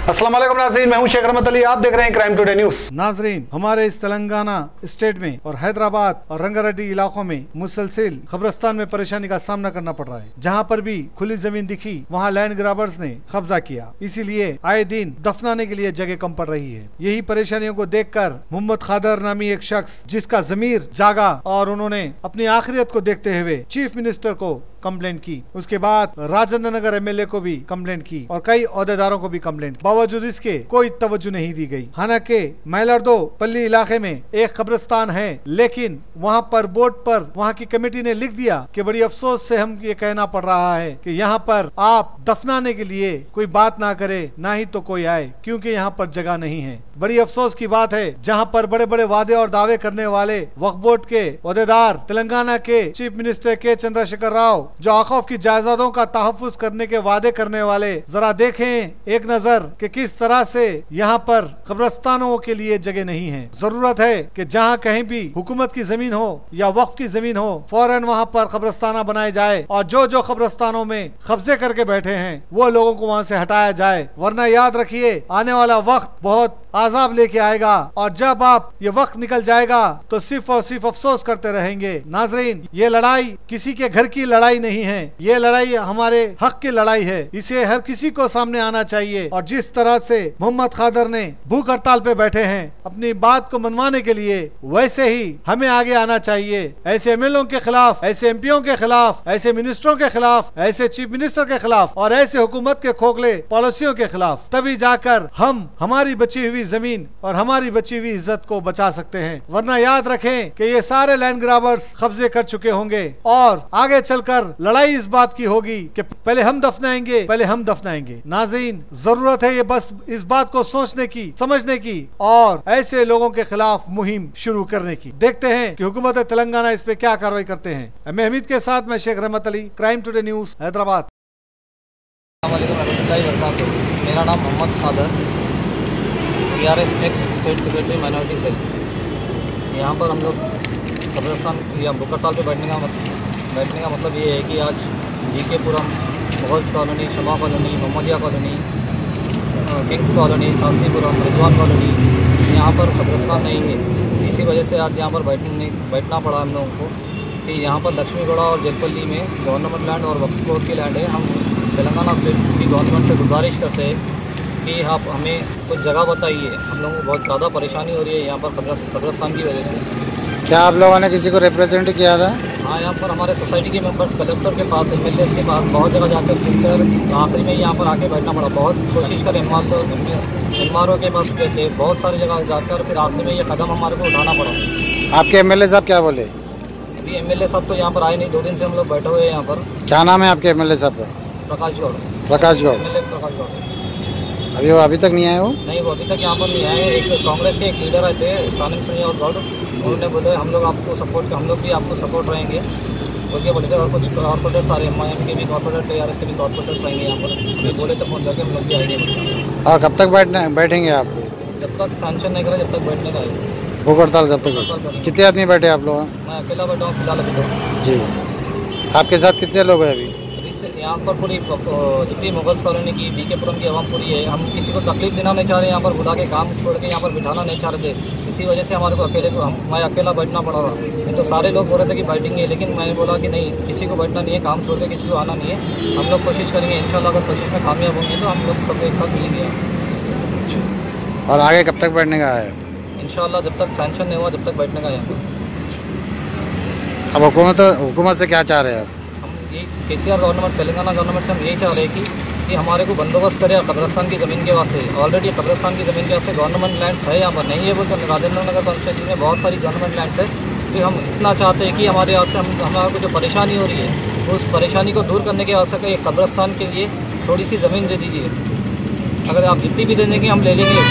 अस्सलाम वालेकुम नाज़रीन, मैं हूं शेख रहमत अली। आप देख रहे हैं क्राइम टुडे न्यूज़। नाज़रीन, हमारे इस तेलंगाना स्टेट में और हैदराबाद और रंगारेड्डी इलाकों में मुसलसिल कब्रिस्तान में परेशानी का सामना करना पड़ रहा है। जहां पर भी खुली जमीन दिखी वहां लैंड ग्राबर्स ने कब्जा किया, इसीलिए आए दिन दफनाने के लिए जगह कम पड़ रही है। यही परेशानियों को देखकर मोहम्मद खादर नामी एक शख्स जिसका जमीर जागा और उन्होंने अपनी आखिरत को देखते हुए चीफ मिनिस्टर को कंप्लेंट की। उसके बाद राजेंद्र नगर एमएलए को भी कंप्लेंट की और कई ओहदेदारों को भी कंप्लेंट की। बावजूद इसके कोई तवज्जो नहीं दी गई। हालांकि मैलार्दो पल्ली इलाके में एक कब्रिस्तान है, लेकिन वहां पर बोर्ड पर वहां की कमेटी ने लिख दिया कि बड़ी अफसोस से हम ये कहना पड़ रहा है कि यहाँ पर आप दफनाने के लिए कोई बात ना करे, ना ही तो कोई आए, क्योंकि यहाँ पर जगह नहीं है। बड़ी अफसोस की बात है, जहाँ पर बड़े बड़े वादे और दावे करने वाले वक्फ बोर्ड के ओहदेदार तेलंगाना के चीफ मिनिस्टर के चंद्रशेखर राव, जो औक़ाफ़ की जायदादों का तहफ़्फ़ुज़ करने के वादे करने वाले, जरा देखें एक नजर कि किस तरह से यहाँ पर कब्रिस्तानों के लिए जगह नहीं है। जरूरत है कि जहाँ कहीं भी हुकूमत की जमीन हो या वक्फ की जमीन हो, फौरन वहाँ पर कब्रिस्ताना बनाए जाए और जो कब्रिस्तानों में कब्जे करके बैठे हैं वो लोगों को वहाँ से हटाया जाए। वरना याद रखिए, आने वाला वक्त बहुत आजाब लेके आएगा और जब आप ये वक्त निकल जाएगा तो सिर्फ और सिर्फ अफसोस करते रहेंगे। नाजरीन, ये लड़ाई किसी के घर की लड़ाई नहीं है, ये लड़ाई हमारे हक की लड़ाई है। इसे हर किसी को सामने आना चाहिए और जिस तरह से मोहम्मद खादर ने भूख हड़ताल पे बैठे हैं अपनी बात को मनवाने के लिए, वैसे ही हमें आगे आना चाहिए। ऐसे एमएलए के खिलाफ, ऐसे एमपीओ के खिलाफ, ऐसे मिनिस्टरों के खिलाफ, ऐसे चीफ मिनिस्टर के खिलाफ और ऐसे हुकूमत के खोखले पॉलिसियों के खिलाफ, तभी जाकर हम हमारी बची हुई जमीन और हमारी बची हुई इज्जत को बचा सकते हैं। वरना याद रखें कि ये सारे लैंड ग्राबर्स कब्जे कर चुके होंगे और आगे चलकर लड़ाई इस बात की होगी कि पहले हम दफनाएंगे, पहले हम दफनाएंगे। नाज़रीन, जरूरत है ये बस इस बात को सोचने की, समझने की और ऐसे लोगों के खिलाफ मुहिम शुरू करने की। देखते हैं कि हुकूमत तेलंगाना इस पे क्या कार्रवाई करते हैं। मैं हमीद के साथ मैं Sheikh Rahmat Ali, crime today news, Hyderabad. मेरा नाम Mohammed Khader, TRS ex state secretary minority cell. यहाँ पर हम लोग कब्रिस्तान या भूख हड़ताल पे बैठने का मतलब ये है कि आज DK Puram, Mughals colony, Shama colony, Mohammadia colony, kings colony, Shastripuram, Rizwan colony, यहाँ पर कब्रिस्तान नहीं है। इसी वजह से आज यहाँ पर बैठना पड़ा हम लोगों को कि यहाँ पर लक्ष्मीगौड़ा और जेलपल्ली में गवर्नमेंट लैंड और वक्फ बोर्ड की लैंड है। हम तेलंगाना स्टेट की गवर्नमेंट से गुजारिश करते हैं कि आप हमें कुछ जगह बताइए। हम लोगों को बहुत ज़्यादा परेशानी हो रही है यहाँ पर कब्रिस्तान की वजह से। क्या आप लोगों ने किसी को रिप्रेजेंट किया था? हाँ, यहाँ पर हमारे सोसाइटी के मेंबर्स कलेक्टर के पास, MLA के पास बहुत जगह जाकर फिर आखिरी में यहाँ पर आके बैठना पड़ा। बहुत कोशिश कर MRO के पास थे, बहुत सारी जगह जाकर फिर आखिरी में ये कदम हमारे को उठाना पड़ा। आपके MLA साहब क्या बोले? अभी MLA साहब तो यहाँ पर आए नहीं, 2 दिन से हम लोग बैठे हुए हैं यहाँ पर। क्या नाम है आपके MLA साहब का? प्रकाश गौड़। प्रकाश गौड़। MLA प्रकाश गौड़। अभी तक नहीं आए? वो नहीं, वो अभी तक यहाँ पर नहीं आए। एक कांग्रेस के एक लीडर आए थे, सानिम सिंह और गौड़, उन्होंने बोले हम लोग आपको सपोर्ट, हम लोग भी आपको सपोर्ट रहेंगे बोल के बोले थे। और कुछ कॉर्पोरेट सारे MIM के भी कॉर्पोरेट, TRS के भी कॉर्पोरेट्स आएंगे यहाँ पर। अभी बोले तो फोन करके हम लोग भी आएंगे। और कब तक बैठेंगे आप? जब तक सैंक्शन नहीं करा जब तक बैठने का है। भूख हड़ताल जब तक? कितने आदमी बैठे आप लोग? मैं अकेला बैठा हूँ फिलहाल अभी तो। जी, आपके साथ कितने लोग हैं अभी? यहाँ पर पूरी जितनी मुगल्स कॉलोनी की, DK पुरम की आवाम पूरी है। हम किसी को तकलीफ देना नहीं चाह रहे, यहाँ पर बुला के काम छोड़ के यहाँ पर बिठाना नहीं चाह रहे थे। इसी वजह से हमारे को मैं अकेला बैठना पड़ा था। नहीं तो सारे लोग बोल रहे थे कि बैठेंगे, लेकिन मैंने बोला कि नहीं, किसी को बैठना नहीं है, काम छोड़ के किसी को आना नहीं है। हम लोग कोशिश करेंगे, इंशाल्लाह अगर कोशिश में कामयाब होंगे तो हम लोग सब एक साथ मिलेंगे। और आगे कब तक बैठने का है? इंशाल्लाह जब तक सैंक्शन नहीं हुआ जब तक बैठने का यहाँ पर। अब हुकूमत से क्या चाह रहे हैं आप? KCR गवर्नमेंट, तेलंगाना गवर्नमेंट से हम यही चाह रहे हैं कि हमारे को बंदोबस्त करे कब्रिस्तान की ज़मीन के वास्ते। ऑलरेडी कब्रिस्तान की ज़मीन के वास्ते गवर्नमेंट लैंड्स है यहाँ पर, नहीं है वो राजेंद्र नगर कॉन्स्टिट्यूंसी में बहुत सारी गवर्नमेंट लैंड्स है। तो हम इतना चाहते हैं कि हमारे यहाँ से हमारे को जो परेशानी हो रही है उस परेशानी को दूर करने के वास्ते एक कब्रिस्तान के लिए थोड़ी सी ज़मीन दे दीजिए। अगर आप जितनी भी दे देंगे हम ले लेंगे।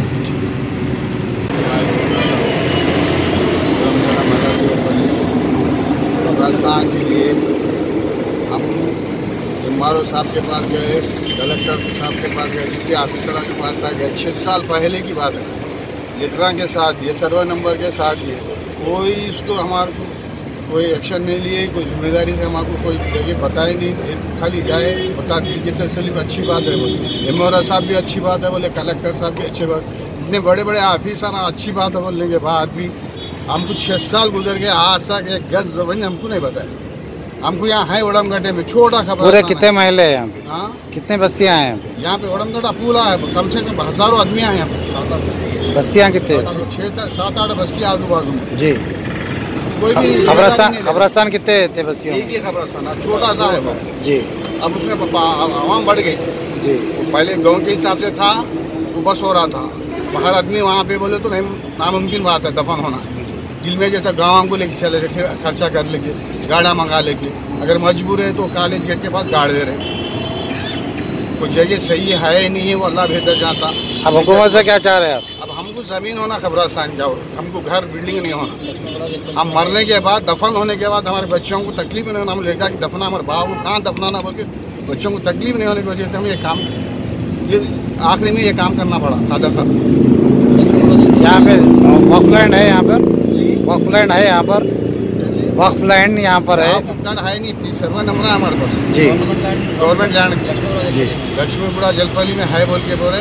कब्रिस्तान के लिए हम MRO साहब के पास गए, कलेक्टर साहब के पास गए, जितने ऑफिसरों के पास गए। 6 साल पहले की बात है। लीडर के साथ ये सर्वे नंबर के साथ ये कोई इसको हमारे को कोई एक्शन नहीं लिए, कोई जिम्मेदारी से हमको कोई जगह बताए नहीं, खाली जाए बता दीजिए तसली अच्छी बात है बोले। एमओरा साहब भी अच्छी बात है बोले, कलेक्टर साहब भी अच्छी बात, इतने बड़े बड़े ऑफिसर अच्छी बात है बोलने के बाद भी हमको 6 साल गुजर गए, आज तक एक गज जमीन हमको नहीं बताया। हमको यहाँ है ओडमगड्ढे में छोटा खबर। पूरे कितने महल्ले हैं यहाँ पे? हाँ, कितने बस्तियाँ हैं यहाँ पे? यहाँ पे ओडमगड्ढा पूरा है, कम से कम हजारों आदमी हैं यहाँ पे। बस्तियाँ कितने? 6-7-8 बस्तियाँ आजू बाजू में। जी। कोई भी खबरस्तान कितने थे बस्तियों? एक ही खबरस्तान छोटा सा है वो। जी। अब उसमें आवाम बढ़ गई जी। पहले गांव के हिसाब से था तो बस हो रहा था, बाहर आदमी वहाँ पे बोले तो नहीं, नामुमकिन बात है दफन होना। दिल में जैसा गाँव को लेके चले, खर्चा कर लेके गाड़ा मंगा लेके, अगर मजबूर है तो कॉलेज गेट के पास गाड़ दे रहे। कुछ जगह सही है नहीं है वो अल्लाह बेहतर जानता। अब हुकूमत से क्या चाह रहे हैं आप? अब हमको जमीन होना खबरस्तान जाओ, हमको घर बिल्डिंग नहीं होना। हम मरने के बाद दफन होने के बाद हमारे बच्चों को तकलीफ नहीं होना। हम लेगा कि दफना हमारे बाप को कहाँ दफनाना बोल के बच्चों को तकलीफ नहीं होने की वजह से हमें ये आखिरी में ये काम करना पड़ा। खादर साहब यहाँ पे वक्फ लैंड है, यहाँ पर वक्फ लैंड है, यहाँ पर वक्फ लैंड यहाँ पर है नहीं, सर्वे नंबर है हमारे पास जी, गवर्नमेंट लैंड जी, लक्ष्मीपुरा जलपली में है बोल के बोले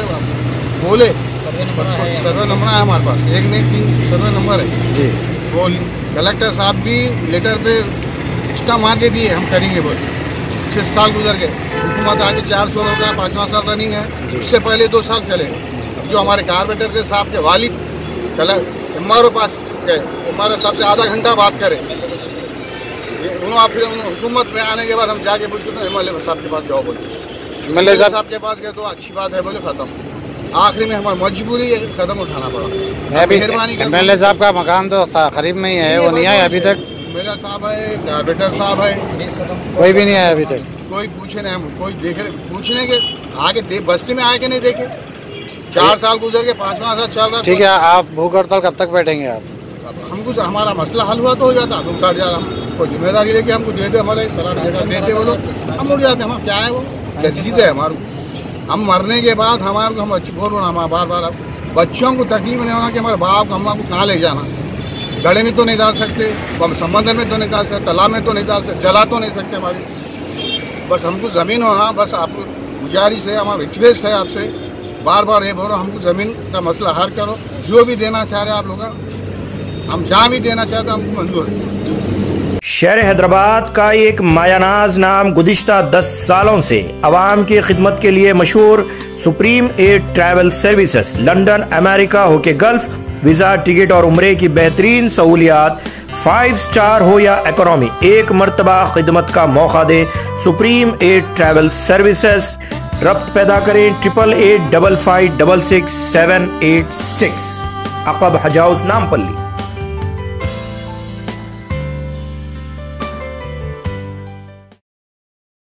सर्वे नंबर है हमारे पास, 1 नहीं 3 सर्वे नंबर है जी। बोल कलेक्टर साहब भी लेटर पे स्टाम्प मार के दिए हम करेंगे बोल। 6 साल गुजर गए, हुकूमत आगे 4 साल हो गया, 5वां साल रनिंग है, उससे पहले 2 साल चले। जो हमारे कारपेंटर के साहब के वालिद एमआरओ पास गए, एमआरओ साहब से आधा घंटा बात करें, उन्होंने फिर हुकूमत में आने के बाद हम जाके पूछे तो एमएलए साहब के पास जाओ बोले। एमएलए साहब के पास गए तो अच्छी बात है बोले, खत्म। आखिरी में हमारी मजबूरी है, कदम उठाना पड़ा। मेहरबानी एमएलए साहब का मकान तो करीब में ही है, वो नहीं आए अभी तक? मेरा साहब है, कारपेंटर साहब है, कोई भी नहीं आया अभी तक। कोई पूछे नहीं, हम कोई देखे पूछने के आगे बस्ती में आके नहीं देखे। 4 साल गुजर के 5वां साल चल रहा। ठीक है, आप भूख हड़ताल कब तक बैठेंगे आप? हमको हमारा मसला हल हुआ तो हो जाता, तुम कर जाता, कोई जिम्मेदारी लेके हमको दे दे, हमारे देते वो लोग, हम उड़ जाते। हम क्या है वो सीधे है हमारे, हम मरने के बाद हमारे को हम बोलो ना बार बार बच्चों को तकलीफ नहीं होना कि हमारे बाप हम आपको कहाँ ले जाना। गड़े में तो नहीं डाल सकते, हम समंदर में तो नहीं डाल सकते, तालाब में तो नहीं डाल सकते, जला तो नहीं सकते हमारी। बस हमको ज़मीन होना, बस आपको गुजारिश है, हमारा रिक्वेस्ट है आपसे, बार बार ये बोलो हमको ज़मीन का मसला हल करो। जो भी देना चाह रहे आप लोग, हम जहाँ भी देना चाहते हमको मंजूर है। शहर हैदराबाद का एक मायानाज नाम गुज़िश्ता 10 सालों से अवाम की खिदमत के लिए मशहूर supreme aid travel services, London, America होके गल्फ, वीज़ा, टिकट और उम्रे की बेहतरीन सहूलियात, 5 स्टार हो या इकोनॉमी, एक मरतबा खिदमत का मौका दे। सुप्रीम एड ट्रैवल सर्विसेज, रब्त पैदा करें 8885566786। अकब हज हाउस, नामपल्ली।